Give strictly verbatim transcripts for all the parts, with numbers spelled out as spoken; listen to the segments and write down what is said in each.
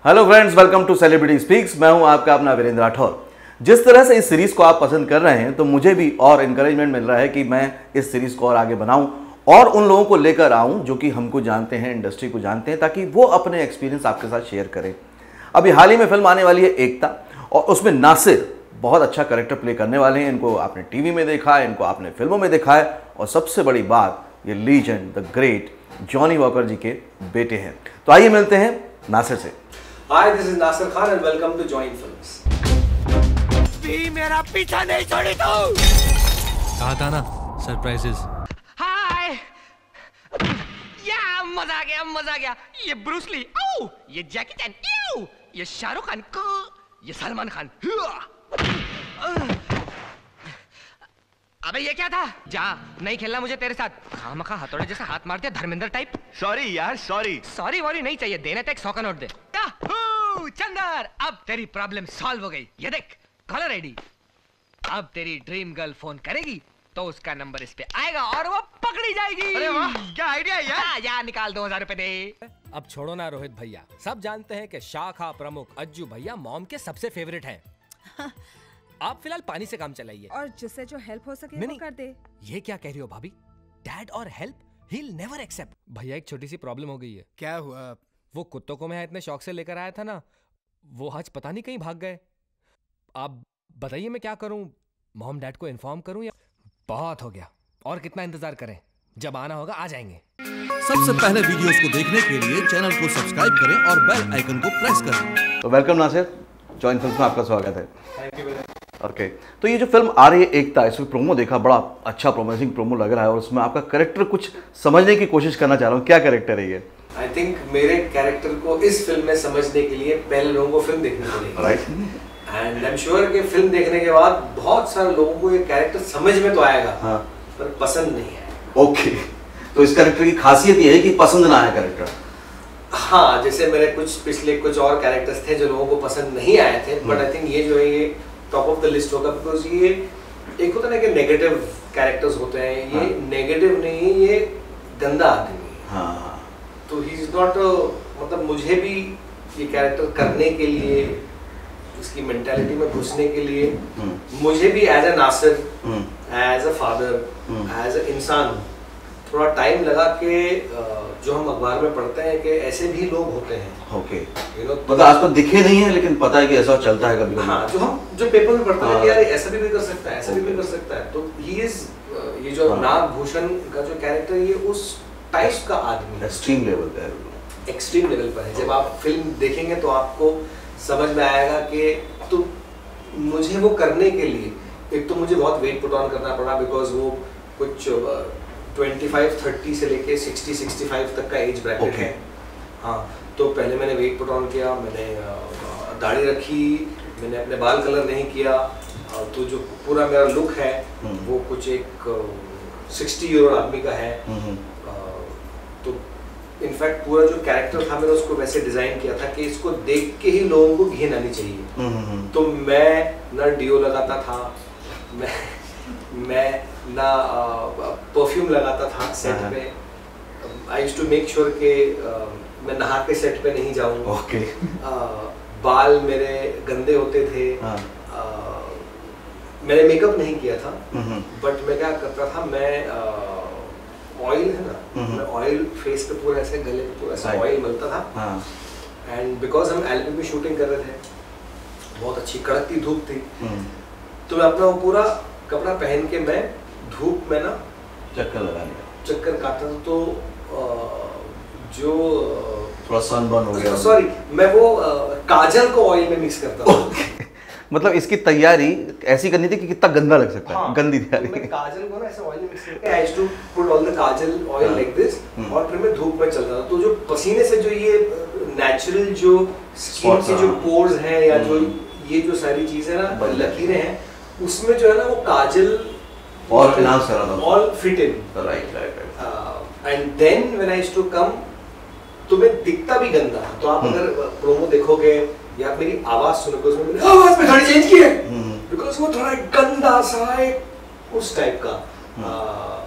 Hello friends, welcome to celebrity speaks. मैं हूं आपका अपना वीरेंद्र राठौर। जिस तरह से इस सीरीज़ को आप पसंद कर रहे हैं तो मुझे भी और इनकरेजमेंट मिल रहा है कि मैं इस सीरीज़ को और आगे बनाऊं और उन लोगों को लेकर आऊं जो कि हमको जानते हैं, इंडस्ट्री को जानते हैं, ताकि वो अपने एक्सपीरियंस आपके साथ शेयर करें। अभी हाल ही में फिल्म आने वाली है एकता, और उसमें नासिर बहुत अच्छा कैरेक्टर प्ले करने वाले हैं। इनको आपने टीवी में देखा है, इनको आपने फिल्मों में देखा है, और सबसे बड़ी बात, ये legend the great Johnny Walker ji के बेटे हैं। तो आइए मिलते हैं नासिर से। Hi, this is Nasir Khan and welcome to Join Films. भी मेरा पीछा नहीं छोड़ी तू। कहा था ना सरप्राइजेस। हाय, या मजा आ गया, मजा आ गया। ये ब्रूस ली, आओ, ये जैकी चैन, आओ, ये शाहरुख खान, को, ये सलमान खान। अबे ये क्या था? जा, नहीं खेलना मुझे तेरे साथ। खामखा हथौड़े जैसा हाथ मार दिया, धर्मेंद्र टाइप। सॉरी यार, सॉरी सॉरी वॉरी नहीं चाहिए, देने तक सौ का नोट दे। चंदर, अब तेरी प्रॉब्लम सॉल्व हो गई। ये देख, कॉलर आईडी। अब तेरी ड्रीम गर्ल फोन करेगी तो उसका नंबर इस पे आएगा और वो पकड़ी जाएगी। अरे वाह, क्या आइडिया है यार। या निकाल दो हजार रुपए दे। अब छोड़ो ना रोहित भैया, सब जानते हैं कि शाखा प्रमुख अज्जू भैया मॉम के सबसे फेवरेट हैं। आप फिलहाल पानी से काम चलाइए और जिससे जो हेल्प हो सके वो कर दे। ये क्या कह रही हो भाभी? डैड और हेल्प he'll never accept। भैया एक छोटी सी प्रॉब्लम हो गई है। क्या हुआ? वो कुत्तों को मैं इतने शौक से लेकर आया था ना, वो आज पता नहीं कहीं भाग गए। आप बताइए मैं क्या करूं? मॉम डैड को इन्फॉर्म करूं या? बहुत हो गया, और कितना इंतजार करें? जब आना होगा आ जाएंगे। सबसे पहले वीडियोस को देखने के लिए चैनल को सब्सक्राइब करें और बेल आइकन को प्रेस करें। तो वेलकम नासिर, जॉइन फिल्म्स में आपका स्वागत है। Thank you. Okay okay. तो ये जो फिल्म आ रही है एकता, इसमें प्रोमो देखा, बड़ा अच्छा प्रोमिसिंग प्रोमो लग रहा है, और उसमें आपका कैरेक्टर कुछ समझने की कोशिश करना चाह रहा हूँ। क्या कैरेक्टर है ये? आई थिंक मेरे कैरेक्टर को इस फिल्म में समझने के लिए पहले लोगों को फिल्म देखनी पड़ेगी। Right. And I am sure कि फिल्म देखने के बाद बहुत सारे लोगों को ये कैरेक्टर समझ में तो आएगा, हाँ, पर पसंद नहीं आएगा। Okay okay. तो इस कैरेक्टर की खासियत ये है कि पसंद ना आए कैरेक्टर। हाँ, जैसे मेरे कुछ पिछले कुछ और कैरेक्टर्स थे जो लोगों को पसंद नहीं आए थे, बट आई थिंक ये जो है ये टॉप ऑफ द लिस्ट होगा, बिकॉज ये एक होता है ना कि नेगेटिव कैरेक्टर्स होते हैं, ये हाँ. नेगेटिव नहीं, ये गंदा आदमी है। हाँ, तो ही इज नॉट, मतलब मुझे भी ये कैरेक्टर करने के लिए, इसकी मेंटालिटी में घुसने के लिए, मुझे भी as a Nasir, as a father, as a इंसान थोड़ा टाइम लगा के, जो हम अखबार में पढ़ते हैं कि ऐसे भी लोग होते हैं। ओके। यू नो, मतलब आज तक दिखे नहीं है लेकिन पता है कि ऐसा चलता है कभी कभी। हाँ, जो हम जो पेपर में पढ़ते हैं कि यार ऐसा भी, भी कर सकता है, ऐसा भी, भी कर सकता है। तो ही इज, ये जो नागभूषण का जो कैरेक्टर, ये उस टाइप का आदमी है, एक्सट्रीम लेवल पे है, एक्सट्रीम लेवल पर है। जब आप फिल्म देखेंगे तो आपको समझ में आएगा कि तो मुझे वो करने के लिए एक तो मुझे बहुत वेट पुट ऑन करना पड़ा, बिकॉज वो कुछ पच्चीस तीस से लेके साठ पैंसठ तक का एज ब्रैकेट है। हाँ, तो पहले मैंने वेट पुट ऑन किया, मैंने दाढ़ी रखी, मैंने अपने बाल कलर नहीं किया, तो जो पूरा मेरा लुक है वो कुछ एक साठ ईयर आदमी का है। तो इनफैक्ट पूरा जो कैरेक्टर था मैंने उसको वैसे डिजाइन किया था कि इसको देख के ही लोगों को घिन आनी चाहिए। तो मैं ना डिओ लगाता था, मैं मैं ना परफ्यूम लगाता था सेट पे। I used to make sure कि मैं नहा के सेट पे नहीं जाऊँ। ओके। बाल मेरे गंदे होते थे। हाँ. आ, मैंने मेकअप नहीं किया था, बट मैं क्या करता था, मैं ऑयल है ना, मैं ऑयल फेस पे पूरा ऐसे, गले पे पूरा ऐसा ऑयल मलता था। एंड बिकॉज हम एल्बम में शूटिंग कर रहे थे, बहुत अच्छी कड़कती धूप थी, तो मैं अपना वो पूरा कपड़ा पहन के मैं धूप में ना चक्कर लगा लिया, चक्कर काटता था। तो आ, जो थोड़ा सनबर्न हो गया। सॉरी, मैं वो आ, काजल को ऑयल में मिक्स करता था। मतलब इसकी तैयारी ऐसी करनी थी कि कितना गंदा लग सकता है। हाँ, गंदी तैयारी। तो मैं काजल को ना ऐसे ऑयल में मिक्स करके I used to put all the kajal oil like this, और फिर मैं धूप में चलता था। तो जो पसीने से जो ये नेचुरल जो स्किन के जो पोर्स हैं, या जो ये जो सारी चीजें ना लकीरें हैं, उसमें जो है ना वो काजल और एनहांस कर रहा था, all fit in. Right right. And then when I used to come, तो मैं दिखता भी गंदा। तो आप अगर प्रोमो देखोगे या मेरी आवाज सुनोगे, उसमें मैंने आवाज में थोड़ी चेंज की है, बिकॉज वो थोड़ा गंदा सा एक उस टाइप का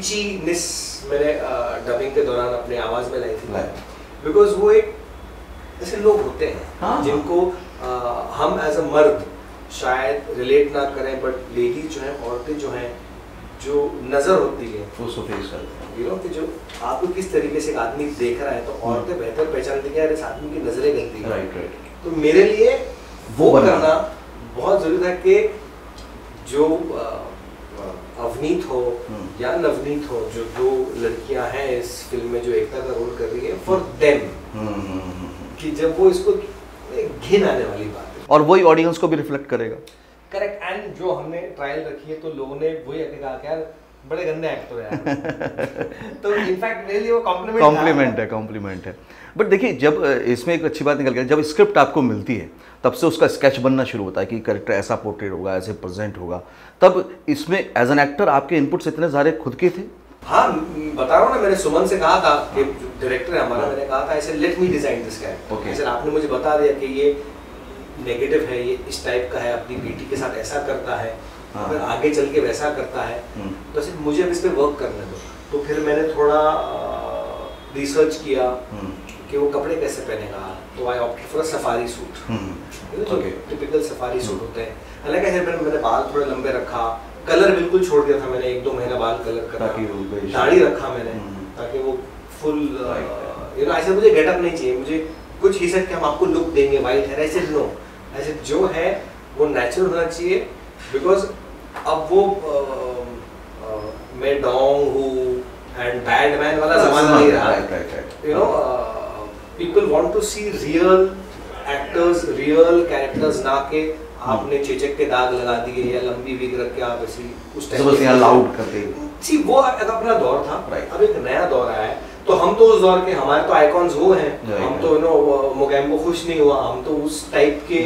स्क्रीचीनेस मैंने डबिंग के दौरान अपनी आवाज में लाई थी, बिकॉज वो एक ऐसे लोग होते हैं हाँ, जिनको आ, हम एज अ मर्द शायद रिलेट ना करें, बट लेडीज जो है, औरतें जो हैं, जो नज़र होती है वो उसको फेस करते हैं, यू नो कि जो आपको किस तरीके से एक आदमी देख रहा है, तो औरतें बेहतर पहचानती हैं यार इस आदमी की नज़रें गलती है। Right right. तो मेरे लिए वो वो बनना। करना बहुत जरूरी था कि जो आ, अवनीत हो या नवनीत हो, जो दो लड़कियां हैं इस फिल्म में जो एकता का रोल कर रही है, फॉर देम, कि जब वो इसको घिन आने वाली बात है और वही ऑडियंस को भी रिफ्लेक्ट करेगा। करेक्ट। एंड जो हमने ट्रायल रखी है तो लोगों ने वही आके कहा कि यार बड़े गंदे एक्टर हैं यार। तो इनफैक्ट मेरे लिए वो कॉम्प्लीमेंट कॉम्प्लीमेंट है, कॉम्प्लीमेंट है। बट देखिए, जब इसमें एक अच्छी बात निकल गई, जब स्क्रिप्ट आपको मिलती है तब से उसका स्केच बनना शुरू होता है कि कैरेक्टर ऐसा पोर्ट्रेट होगा, ऐसे प्रेजेंट होगा, तब इसमें एज एन एक्टर आपके इनपुट्स इतने सारे खुद के थे? हाँ, बता रहा हूँ ना, मैंने सुमन से कहा था कि डायरेक्टर है हमारा, मैंने कहा था ऐसे let me design this character. ऐसे आपने मुझे बता दिया कि ये नेगेटिव है, ये इस टाइप का है, अपनी बेटी के साथ ऐसा करता है, हाँ। फिर आगे चल के वैसा करता है, तो सिर्फ मुझे अब इस पर वर्क करने दो। तो फिर मैंने थोड़ा रिसर्च किया कि वो कपड़े कैसे पहनेगा, तो I opted for a safari suit, जो टिपिकल सफारी सूट होते हैं। हालांकि मैंने मैंने बाल थोड़े लंबे रखा, कलर बिल्कुल छोड़ दिया था मैंने, एक दो महीना बाल कलर करा, दाढ़ी रखा मैंने ताकि वो फुल यू नो, ऐसे मुझे गेटअप नहीं चाहिए, मुझे कुछ ही सकते हम आपको लुक देंगे वाइट है, ऐसे नो, ऐसे जो है वो नेचुरल होना चाहिए। बिकॉज अब वो मैं डोंग हूँ एंड बैड मैन वाला जमाना नहीं रहा, you know, people want to see real actors, real characters, ना के आपने चेचक के दाग लगा दिए या लंबी विग रख के आप ऐसी उस टाइप बस यहाँ लाउड करते सी, वो अपना दौर था। अब एक नया दौर आया है, तो हम तो उस दौर के, हमारे तो आइकॉन्स वो हैं, हम तो यू नो मोगैम्बो खुश नहीं हुआ, हम तो उस टाइप के,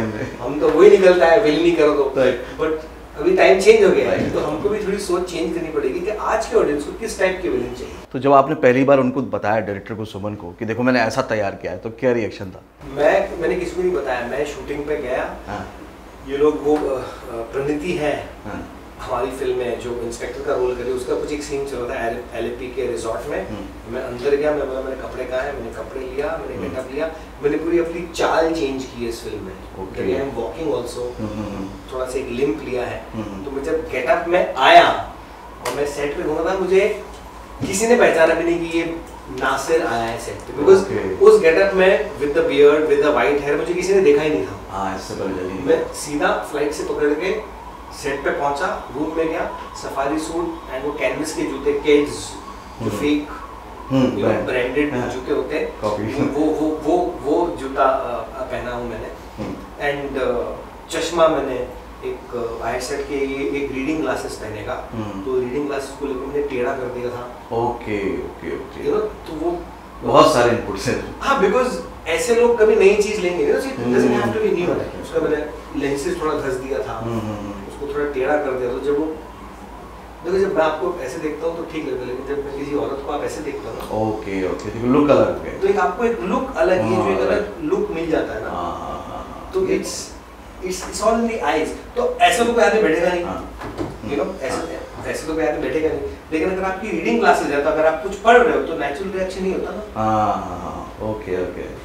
हम तो वही निकलता है विल नहीं करो तो। बट अभी टाइम चेंज हो गया है, तो हमको भी थोड़ी सोच चेंज करनी पड़ेगी कि आज के ऑडियंस को किस टाइप के विलन चाहिए। तो जब आपने पहली बार उनको बताया, डायरेक्टर को, सुमन को, कि देखो मैंने ऐसा तैयार किया है, तो क्या रिएक्शन था? मैं मैंने किसी को नहीं बताया, मैं शूटिंग पे गया, हाँ। ये लोग वो प्रणीति है, हाँ। हमारी फिल्म में जो इंस्पेक्टर का रोल करे, उसका कुछ एक सीन चल रहा है एलएपी के रिजॉर्ट में, मैं अंदर गया, मैं बोला मैंने कपड़े कहा है, मैंने कपड़े लिया, मैंने गेटअप लिया, मैंने पूरी अपनी चाल चेंज की है इस फिल्म में, आई एम वॉकिंग आल्सो, थोड़ा सा एक लिंप लिया है। तो मैं जब गेटअप में आया और मैं सेट पे घूमा था, मुझे किसी ने पहचाना भी नहीं कि ये नासिर आया है सेट पे, बिकॉज उस गेटअप में with the beard, with the white hair, मुझे किसी ने देखा ही नहीं था। हाँ, इससे पहले मैं सीधा फ्लाइट से पकड़ के सेट पे पहुंचा, रूम में गया, सफारी सूट एंड वो कैनवस के जूते, केड्स जो फेक ब्रांडेड जूते होते हैं, वो वो वो वो जूता पहना हूँ मैंने, एंड चश्मा मैंने एक आई सेट के एक रीडिंग ग्लासेस पहनेगा, तो रीडिंग ग्लासेस को लेकर मैंने टेढ़ा कर दिया था। Okay okay okay, you know, तो वो बहुत सारे इनपुट्स हैं। हाँ, बिकॉज ऐसे लोग कभी नई चीज लेंगे ना, it doesn't have to be new. उसका मैंने लेंसेज थोड़ा घस दिया था, उसको थोड़ा टेढ़ा कर दिया, तो जब वो देखो, जब मैं आपको ऐसे देखता हूँ तो ठीक लगता है, लेकिन जब मैं किसी औरत को आप ऐसे देखता हूँ, ओके ओके, तो लुक अलग है, तो एक आपको एक लुक अलग ही, जो एक अलग लुक मिल जाता है ना, तो it's it's it's all in the eyes. तो ऐसे तो कोई आदमी बैठेगा नहीं, यू नो, ऐसे ऐसे तो कोई आदमी बैठेगा नहीं, लेकिन अगर आपकी रीडिंग क्लासेस है, तो अगर आप कुछ पढ़ रहे हो तो नेचुरल रिएक्शन नहीं होता ना। हां, ओके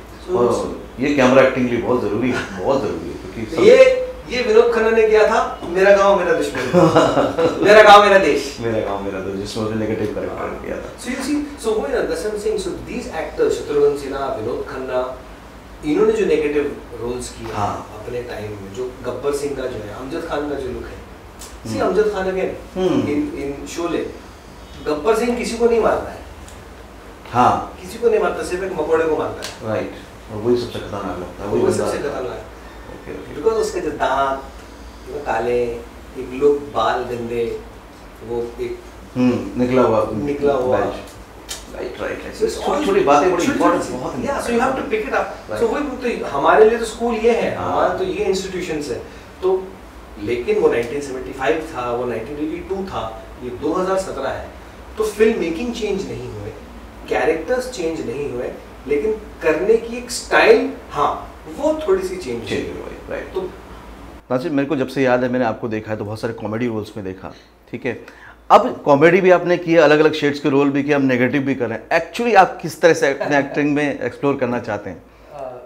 ओके, ये कैमरा एक्टिंग लिए बहुत जरूरी है, बहुत जरूरी है, क्योंकि ये ये विनोद खन्ना ने किया था, मेरा गांव मेरा दुश्मन, मेरा गांव मेरा देश, मेरा गांव मेरा देश, जिसमें उसने नेगेटिव कैरेक्टर किया था। सो यू सी, सो वो ना that's what I am saying, so these actors, Shatrughan Sinha, Vinod Khanna, इन्होंने जो नेगेटिव रोल्स किए हाँ। अपने टाइम में, जो गब्बर सिंह का जो है, अमजद खान का जो लुक है, see Amjad Khan again in in Sholay, Gabbar Singh किसी को नहीं मारता है, हाँ, किसी को नहीं मारता, सिर्फ एक मकोड़े को मारता है, राइट, और वही सबसे खतरनाक लगता है, वही सबसे खतरनाक, बिकॉज उसके जो दांत वो काले, एक लुक, बाल गंदे, वो एक हम्म निकला हुआ निकला हुआ, राइट राइट राइट, छोटी छोटी बातें बड़ी इंपॉर्टेंट बहुत, या so you have to pick it up. So वही तो हमारे लिए तो स्कूल ये है, हमारा तो ये इंस्टीट्यूशंस है, तो लेकिन वो नाइनटीन सेवेंटी फाइव था, वो नाइनटीन एटी टू था, ये दो हज़ार सत्रह है, तो फिल्म मेकिंग चेंज नहीं हुए, कैरेक्टर्स चेंज नहीं हुए, लेकिन करने की एक स्टाइल हाँ वो थोड़ी सी चेंज चेंज हुई, राइट। तो नासिर, मेरे को जब से याद है, मैंने आपको देखा है तो बहुत सारे कॉमेडी रोल्स में देखा, ठीक है, अब कॉमेडी भी आपने किया, अलग अलग शेड्स के रोल भी किया, हम नेगेटिव भी कर रहे हैं, एक्चुअली आप किस तरह से अपने एक्टिंग में एक्सप्लोर करना चाहते हैं?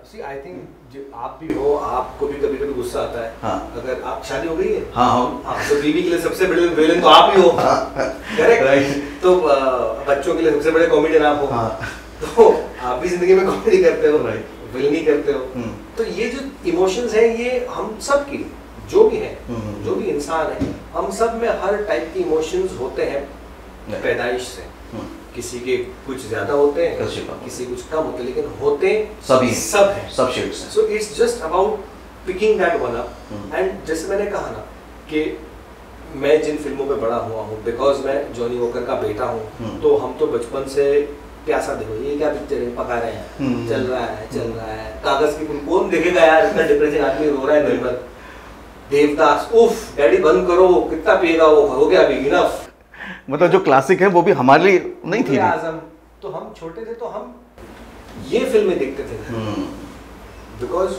सी आई थिंक आप भी हो, आपको भी कभी कभी गुस्सा आता है। हाँ। अगर आप शादी हो गई है, हाँ हाँ हाँ, तो बीवी के लिए सबसे बड़े विलेन तो आप ही हो, करेक्ट। तो बच्चों के लिए सबसे बड़े कॉमेडियन आप हो, तो आप भी जिंदगी में कॉमेडी करते हो, विलनी करते हो। तो ये जो इमोशंस है ये हम सब की, जो भी है, जो भी इंसान है, हम सब में हर टाइप की इमोशंस होते हैं पैदाइश से। किसी के कुछ ज्यादा होते हैं, किसी कुछ कम होते हैं, लेकिन होते सभी सब है, सब शेड्स हैं। So it's just about picking that one up. And जैसे मैंने कहा ना कि मैं जिन फिल्मों पे बड़ा हुआ हूँ, बिकॉज मैं जॉनी वॉकर का बेटा हूँ, तो हम तो बचपन से प्यासा, देखो ये क्या पिक्चर है, पका रहे हैं, चल रहा है चल रहा है कागज की फूल, कौन देखेगा यार, इतना डिप्रेसिंग आदमी रो रहा है दिन भर, देवदास, उफ डैडी बंद करो, कितना पिएगा वो, हो गया अभी इनफ। मतलब जो क्लासिक है वो भी हमारे लिए नहीं थी। आजम, तो हम छोटे थे तो हम ये फिल्में देखते थे, बिकॉज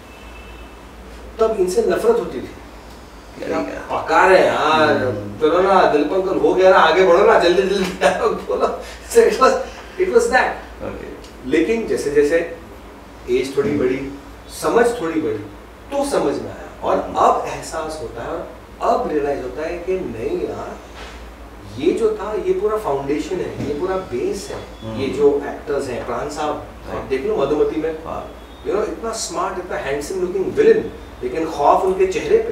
तब इनसे नफरत होती थी, पका रहे यार, चलो ना दिल पंकल हो गया ना, आगे बढ़ो ना, जल्दी जल्दी बोलो। So it was it was that. लेकिन जैसे जैसे एज थोड़ी बढ़ी, समझ थोड़ी बढ़ी, तो समझ में आया, और अब एहसास होता है, और अब रियलाइज होता है कि नहीं यार, ये जो था ये पूरा फाउंडेशन है, ये पूरा बेस है। ये जो एक्टर्स हैं, प्राण साहब देख लो मधुमती में, यू नो इतना स्मार्ट, इतना हैंडसम लुकिंग विलन, लेकिन खौफ उनके चेहरे पे,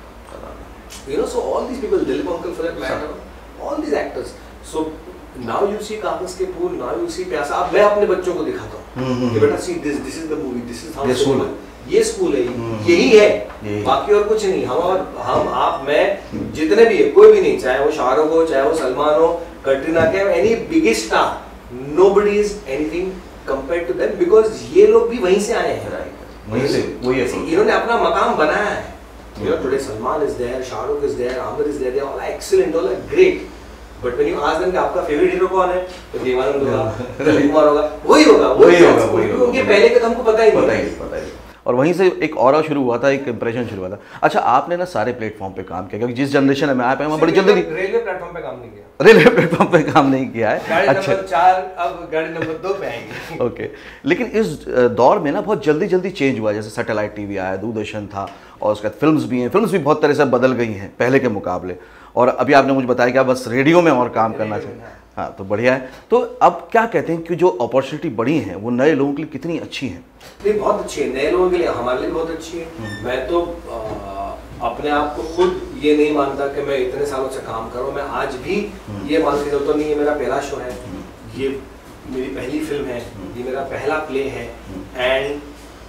you know. So all these people, Dilip uncle for that matter, all these actors. So now you see Kaagaz ke fool, now you सी प्यासा। अब मैं अपने बच्चों को दिखाता हूँ कि बेटा see this this is the movie, this is how school, ये स्कूल है, यही है, बाकी और कुछ नहीं। हम और हम आप मैं जितने भी है, कोई भी नहीं, चाहे वो शाहरुख हो, चाहे वो सलमान हो, Katrina Kaif, any biggest star, nobody is anything compared to them, because ये लोग भी वहीं से आए हैं, वहीं से, वही है, इन्होंने अपना मकाम बनाया है। You know, today Salman is there, Shahrukh is there, Amir is there, they are all excellent, all are great. But when you ask them कि आपका favorite hero कौन है, तो देवानंद होगा, दिलीप कुमार होगा, वही होगा, वही होगा, वही होगा। उनके पहले का तो हमको पता ही नहीं, पता ही नहीं, पता ही नहीं। और वहीं से एक ऑरा शुरू हुआ था, एक इंप्रेशन शुरू हुआ था। अच्छा, आपने ना सारे प्लेटफॉर्म पे काम किया, क्योंकि जिस जनरेशन में आप हैं, बड़ी जल्दी रेलवे प्लेटफॉर्म पे काम नहीं किया, रेलवे प्लेटफॉर्म पे काम नहीं किया है। गाड़ी अच्छा, नंबर चार, अब गाड़ी नंबर दो पे आएंगे। ओके, लेकिन इस दौर में ना बहुत जल्दी जल्दी चेंज हुआ, जैसे सैटेलाइट टीवी आया, दूरदर्शन था, और उसके बाद फिल्म्स भी हैं, फिल्म्स भी बहुत तरह से बदल गई हैं पहले के मुकाबले। और अभी आपने मुझे बताया कि आप बस रेडियो में और काम करना चाहिए, हाँ, तो बढ़िया है। तो अब क्या कहते हैं कि जो अपॉर्चुनिटी बढ़ी हैं वो नए लोगों के लिए कितनी अच्छी हैं? नहीं, बहुत अच्छी है, नए लोगों के लिए, हमारे लिए बहुत अच्छी है। मैं तो आ, अपने आप को खुद ये नहीं मानता कि मैं इतने सालों से काम कर रहा हूँ। मैं आज भी ये मान के चलता नहीं, ये मेरा पहला शो है, ये मेरी पहली फिल्म है, ये मेरा पहला प्ले है, एंड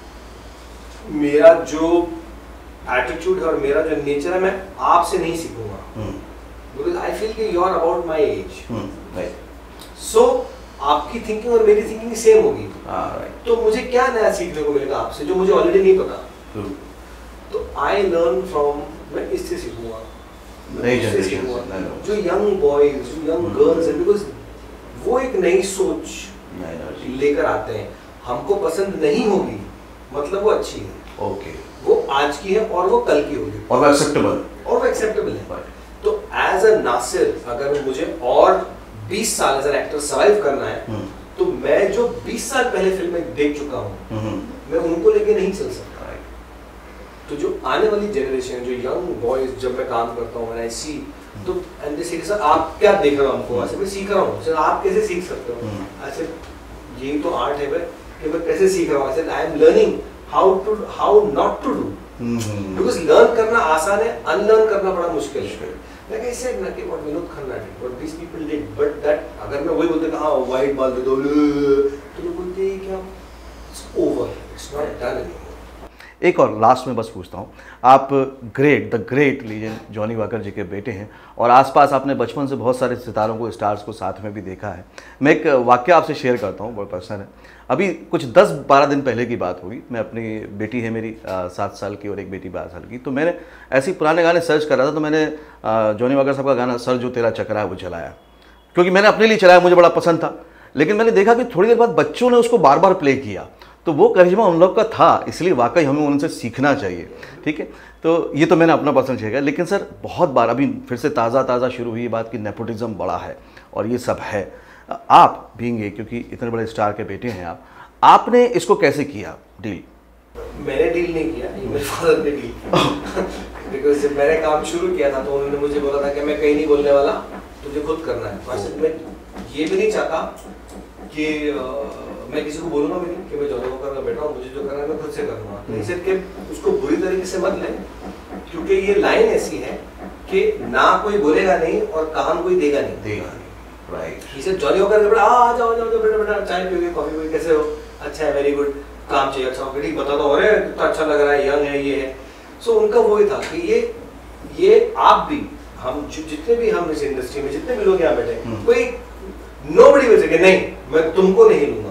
मेरा जो एटीट्यूड है और मेरा जो नेचर है, मैं आपसे नहीं सीखूंगा, बिकॉज आई फील कि you are about my age. So आपकी थिंकिंग और मेरी थिंकिंग सेम होगी, तो मुझे क्या नया सीखने को मिलेगा आपसे जो मुझे ऑलरेडी नहीं पता। तो आई लर्न फ्रॉम, मैं इससे सीखूंगा, इससे सीखूंगा, जो यंग बॉयज, जो यंग गर्ल्स हैं, बिकॉज वो एक नई सोच लेकर आते हैं, हमको पसंद नहीं होगी मतलब वो अच्छी है, ओके, वो आज की है और वो कल की होगी, और वो एक्सेप्टेबल, और वो एक्सेप्टेबल है। तो एज अ नासिर, अगर मुझे और बीस साल एज एन एक्टर सर्वाइव करना है, तो मैं जो बीस साल पहले फिल्में देख चुका हूँ, मैं उनको लेके नहीं चल सकता। तो जो आने वाली जनरेशन, जो यंग बॉयज, जब मैं काम करता हूँ, आई सी, तो एंड दे से सर आप क्या देख रहे हो हमको, ऐसे मैं सीख रहा हूँ, सर आप कैसे सीख सकते हो, ऐसे यही तो आर्ट है भाई कि मैं कैसे सीख रहा हूँ, ऐसे I am learning how to, how not to do, because learn करना आसान है, अनलर्न करना बड़ा मुश्किल है। Like I said ना कि what Vinod Khanna did, what these people did, but that अगर मैं वही बोलते कि हाँ वाइट बाल दे दो, तो लोग बोलते हैं क्या, it's over, it's not done anymore। एक और लास्ट में बस पूछता हूँ, आप great, the great legend Johnny Walker ji के बेटे हैं, और आसपास आपने बचपन से बहुत सारे सितारों को, स्टार्स को साथ में भी देखा है। मैं एक वाकया आपसे शेयर करता हूँ, बहुत पर्सनल है। अभी कुछ दस बारह दिन पहले की बात होगी, मैं अपनी बेटी है मेरी सात साल की और एक बेटी बारह साल की, तो मैंने ऐसे पुराने गाने सर्च कर रहा था, तो मैंने जॉनी वॉकर साहब का गाना सर जो तेरा चकरा है वो चलाया, क्योंकि मैंने अपने लिए चलाया, मुझे बड़ा पसंद था। लेकिन मैंने देखा कि थोड़ी देर बाद बच्चों ने उसको बार बार प्ले किया, तो वो करिश्मा उन लोग का था, इसलिए वाकई हमें उनसे सीखना चाहिए। ठीक है, तो ये तो मैंने अपना पसंद किया। लेकिन सर बहुत बार अभी फिर से ताज़ा ताज़ा शुरू हुई बात कि नेपोटिज्म बड़ा है और ये सब है। आप बीइंग, क्योंकि इतने बड़े स्टार के बेटे हैं आप आपने इसको कैसे किया डील? मैंने डील नहीं किया, ये मेरे फादर ने डील किया। बिकॉज जब मैंने काम शुरू किया था तो उन्होंने मुझे बोला था कि मैं कहीं नहीं बोलने वाला, तुझे खुद करना है। तो मैं ये भी नहीं चाहता कि आ, मैं किसी को बोलूंगा भी नहीं कि मैं जॉनी वॉकर का बेटा हूँ, मुझे जो करना है मैं खुद से करूँगा। तो इसे कि उसको बुरी तरीके से मत लें, क्योंकि ये लाइन ऐसी है कि ना कोई बोलेगा नहीं और काम कोई देगा नहीं देगा राइट। इसे जॉनी वॉकर का बेटा आ जाओ जाओ बेटा बेटा चाय पियोगे, कॉफी पियोगे, कैसे हो, अच्छा है, वेरी गुड, काम चाहिए, अच्छा ठीक, बता दो, अरे कितना अच्छा लग रहा है, यंग है, ये है। सो उनका वो ही था कि ये ये आप भी, हम जितने भी हम इस इंडस्ट्री में जितने भी लोग यहाँ बैठे, कोई नोबडी विल से नहीं मैं तुमको नहीं लूंगा,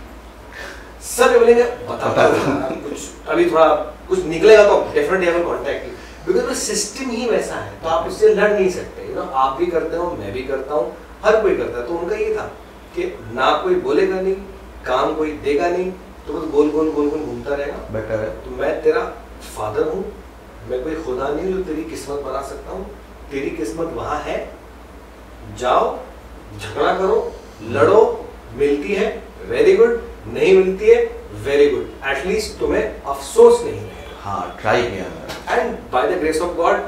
सब बोलेंगे बता दो कुछ अभी थोड़ा कुछ निकलेगा तो definitely I will contact you, because वो सिस्टम ही वैसा है। तो आप उससे लड़ नहीं सकते, यू नो, आप भी करते हो, मैं भी करता हूँ, हर कोई करता है। तो उनका ये था कि ना कोई बोलेगा नहीं, काम कोई देगा नहीं, तो बस गोल गोल गोल गोल घूमता रहेगा, बेटर है। तो मैं तेरा फादर हूँ, मैं कोई खुदा नहीं जो तेरी किस्मत बना सकता हूँ, तेरी किस्मत वहाँ है, जाओ झगड़ा करो, लड़ो, मिलती है वेरी गुड, नहीं मिलती है वेरी गुड, एटलीस्ट तुम्हें अफसोस नहीं है। हाँ, ट्राई किया and by the grace of God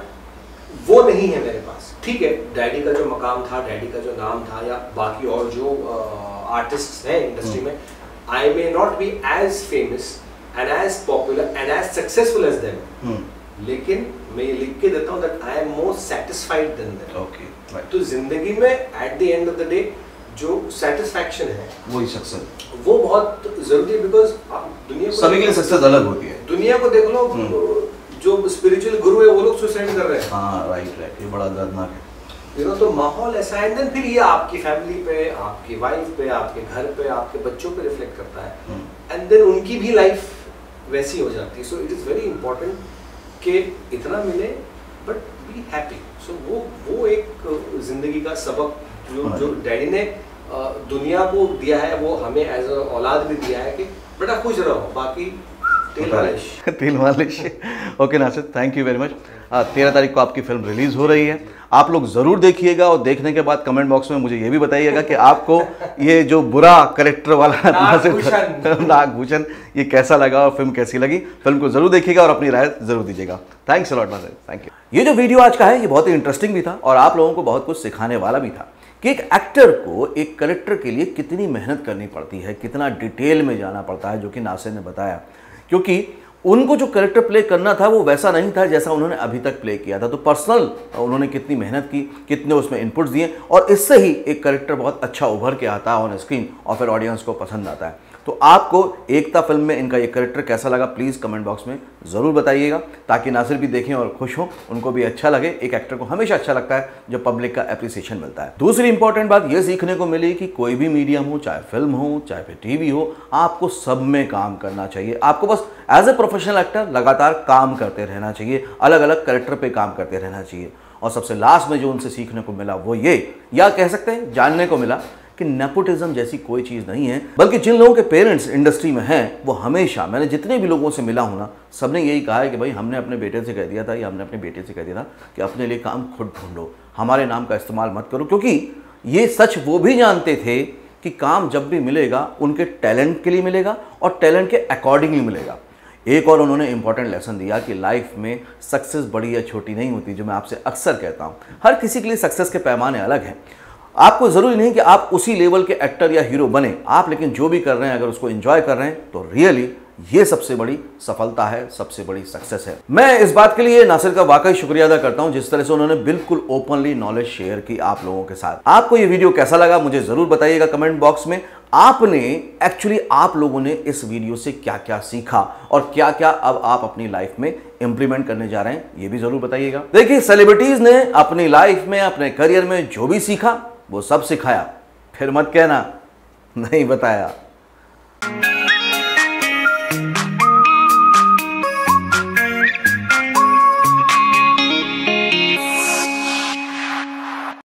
वो नहीं है मेरे पास। ठीक है, डैडी का जो मकाम था, डैडी का जो नाम था, या बाकी और जो आर्टिस्ट हैं इंडस्ट्री में, I may not be as famous and as popular and as successful as them, लेकिन मैं ये लिख के देता हूँ that I am more satisfied than them. Okay, तो जिंदगी में at the end of the day जो सेटिस्फैक्शन है वही सक्सेस, वो बहुत जरूरी है। बिकॉज दुनिया को सभी के लिए सक्सेस अलग होती है। दुनिया को देख लो, जो स्पिरिचुअल गुरु है वो लोग सुसाइड कर रहे हैं। हाँ राइट राइट, ये बड़ा दर्दनाक है, यू नो। तो माहौल ऐसा है, एंड देन फिर ये आपकी फैमिली पे, आपकी वाइफ पे, आपके घर पे, आपके बच्चों पे रिफ्लेक्ट करता है, एंड देन उनकी भी लाइफ वैसी हो जाती है। So it is very important कि इतना मिले बट बी हैप्पी। सो वो वो एक जिंदगी का सबक जो जो डैडी ने दुनिया को दिया है, वो हमें एज अ औलाद भी दिया है कि बेटा खुश रहो, बाकी तेल मालिश तेल मालिश। Okay Nasir, thank you very much. तेरह तारीख को आपकी फिल्म रिलीज हो रही है, आप लोग ज़रूर देखिएगा और देखने के बाद कमेंट बॉक्स में मुझे ये भी बताइएगा कि आपको ये जो बुरा करेक्टर वाला नासिर नागभूषण ये कैसा लगा और फिल्म कैसी लगी। फिल्म को ज़रूर देखिएगा और अपनी राय ज़रूर दीजिएगा। Thanks a lot Nasir, thank you. ये जो वीडियो आज का है ये बहुत ही इंटरेस्टिंग भी था और आप लोगों को बहुत कुछ सिखाने वाला भी था कि एक एक्टर को एक करेक्टर के लिए कितनी मेहनत करनी पड़ती है, कितना डिटेल में जाना पड़ता है, जो कि नासिर ने बताया। क्योंकि उनको जो करेक्टर प्ले करना था वो वैसा नहीं था जैसा उन्होंने अभी तक प्ले किया था। तो पर्सनल उन्होंने कितनी मेहनत की, कितने उसमें इनपुट्स दिए और इससे ही एक करेक्टर बहुत अच्छा उभर के आता है ऑन स्क्रीन और फिर ऑडियंस को पसंद आता है। तो आपको एकता फिल्म में इनका ये करेक्टर कैसा लगा प्लीज़ कमेंट बॉक्स में ज़रूर बताइएगा, ताकि नासिर भी देखें और खुश हों, उनको भी अच्छा लगे। एक एक्टर को हमेशा अच्छा लगता है जब पब्लिक का एप्रिसिएशन मिलता है। दूसरी इंपॉर्टेंट बात ये सीखने को मिली कि कोई भी मीडियम हो, चाहे फिल्म हो चाहे फिर टीवी हो, आपको सब में काम करना चाहिए। आपको बस एज ए प्रोफेशनल एक्टर लगातार काम करते रहना चाहिए, अलग अलग करेक्टर पर काम करते रहना चाहिए। और सबसे लास्ट में जो उनसे सीखने को मिला वो ये, या कह सकते हैं जानने को मिला, कि नेपोटिज्म जैसी कोई चीज़ नहीं है, बल्कि जिन लोगों के पेरेंट्स इंडस्ट्री में हैं वो हमेशा, मैंने जितने भी लोगों से मिला हूं ना, सबने यही कहा है कि भाई हमने अपने बेटे से कह दिया था या हमने अपने बेटे से कह दिया था कि अपने लिए काम खुद ढूंढो, हमारे नाम का इस्तेमाल मत करो। क्योंकि ये सच वो भी जानते थे कि काम जब भी मिलेगा उनके टैलेंट के लिए मिलेगा और टैलेंट के अकॉर्डिंगली मिलेगा। एक और उन्होंने इंपॉर्टेंट लेसन दिया कि लाइफ में सक्सेस बड़ी या छोटी नहीं होती, जो मैं आपसे अक्सर कहता हूँ। हर किसी के लिए सक्सेस के पैमाने अलग हैं। आपको ज़रूरी नहीं कि आप उसी लेवल के एक्टर या हीरो बने आप, लेकिन जो भी कर रहे हैं अगर उसको एंजॉय कर रहे हैं तो रियली ये सबसे बड़ी सफलता है, सबसे बड़ी सक्सेस है। मैं इस बात के लिए नासिर का वाकई शुक्रिया अदा करता हूं जिस तरह से उन्होंने बिल्कुल ओपनली नॉलेज शेयर की आप लोगों के साथ। आपको ये वीडियो कैसा लगा मुझे ज़रूर बताइएगा कमेंट बॉक्स में। आपने एक्चुअली आप लोगों ने इस वीडियो से क्या क्या सीखा और क्या क्या अब आप अपनी लाइफ में इंप्लीमेंट करने जा रहे हैं ये भी ज़रूर बताइएगा। देखिए, सेलिब्रिटीज़ ने अपनी लाइफ में, अपने करियर में जो भी सीखा वो सब सिखाया, फिर मत कहना नहीं बताया।